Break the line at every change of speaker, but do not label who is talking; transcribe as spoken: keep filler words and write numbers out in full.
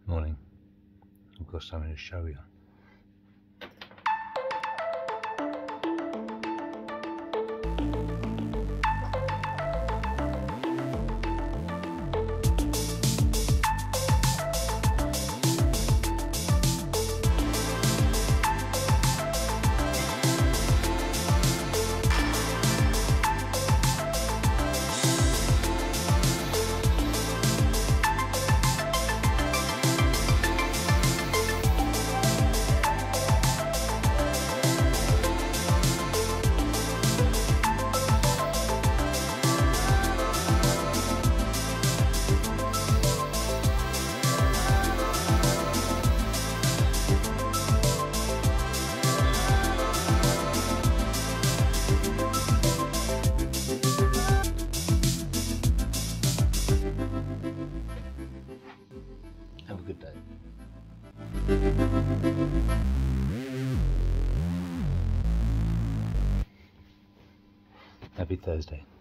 Morning. I've got something to show you. Have a good day. Happy Thursday.